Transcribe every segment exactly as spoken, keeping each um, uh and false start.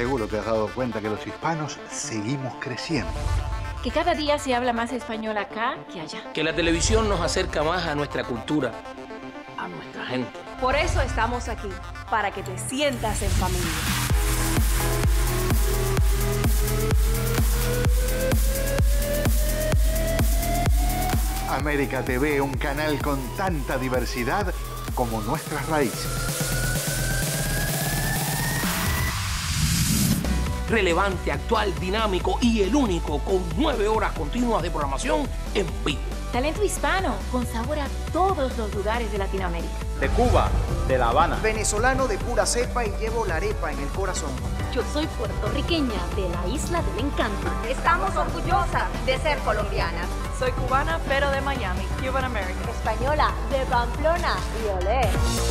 Seguro te has dado cuenta que los hispanos seguimos creciendo. Que cada día se habla más español acá que allá. Que la televisión nos acerca más a nuestra cultura, a nuestra gente. Por eso estamos aquí, para que te sientas en familia. América T V, un canal con tanta diversidad como nuestras raíces. Relevante, actual, dinámico y el único con nueve horas continuas de programación en vivo. Talento hispano con sabor a todos los lugares de Latinoamérica. De Cuba, de La Habana. Venezolano de pura cepa y llevo la arepa en el corazón. Yo soy puertorriqueña de la Isla del Encanto. Estamos orgullosas de ser colombianas. Soy cubana, pero de Miami, Cuban American. Española de Pamplona y olé.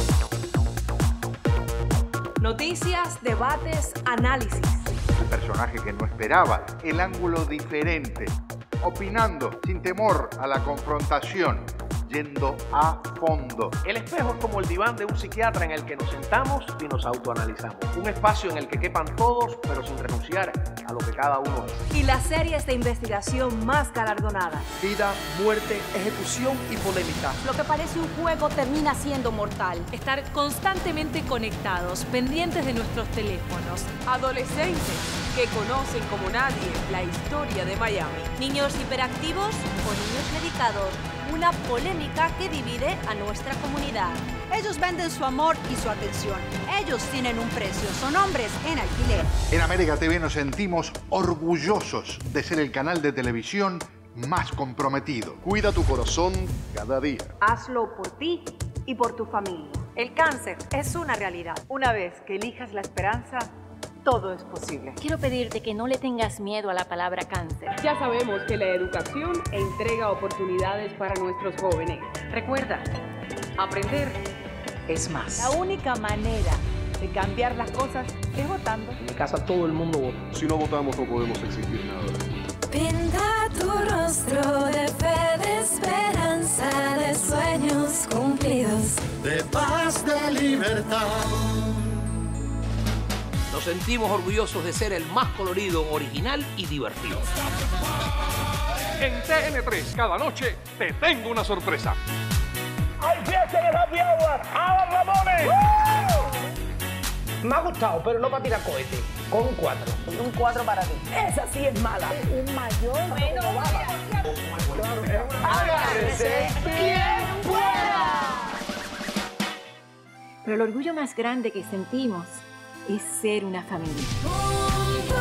Noticias, debates, análisis. El personaje que no esperaba, el ángulo diferente, opinando sin temor a la confrontación, yendo a fondo. El espejo es como el diván de un psiquiatra en el que nos sentamos y nos autoanalizamos. Un espacio en el que quepan todos, pero sin renunciar a lo que cada uno es. Y las series de investigación más galardonadas. Vida, muerte, ejecución y polémica. Lo que parece un juego termina siendo mortal. Estar constantemente conectados, pendientes de nuestros teléfonos. Adolescentes que conocen como nadie la historia de Miami. Niños hiperactivos o niños medicados. Una polémica que divide a nuestra comunidad. Ellos venden su amor y su atención. Ellos tienen un precio. Son hombres en alquiler. En América T V nos sentimos orgullosos de ser el canal de televisión más comprometido. Cuida tu corazón cada día. Hazlo por ti y por tu familia. El cáncer es una realidad. Una vez que elijas la esperanza, todo es posible. Quiero pedirte que no le tengas miedo a la palabra cáncer. Ya sabemos que la educación entrega oportunidades para nuestros jóvenes. Recuerda, aprender es más. La única manera de cambiar las cosas es votando. En mi casa todo el mundo vota. Si no votamos no podemos exigir nada. Pinta tu rostro de fe, de esperanza, de sueños cumplidos, de paz, de libertad. Nos sentimos orgullosos de ser el más colorido, original y divertido. En T N tres, cada noche, te tengo una sorpresa. ¡Hay fiesta de Happy Hour! ¡A Ramones! ¡Uh! Me ha gustado, pero no para tirar cohete. Con un cuatro. Un cuatro para ti. Esa sí es mala. Un mayor. Bueno, agárrese quien pueda. Pero el orgullo más grande que sentimos es ser una familia. Juntos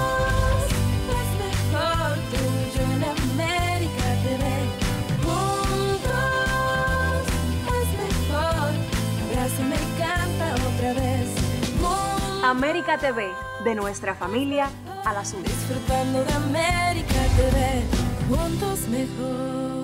es mejor tú y yo en América T V. Juntos es mejor. Abrázame y canta otra vez. Juntos, América T V, de nuestra familia a la suya. Disfrutando de América T V. Juntos mejor.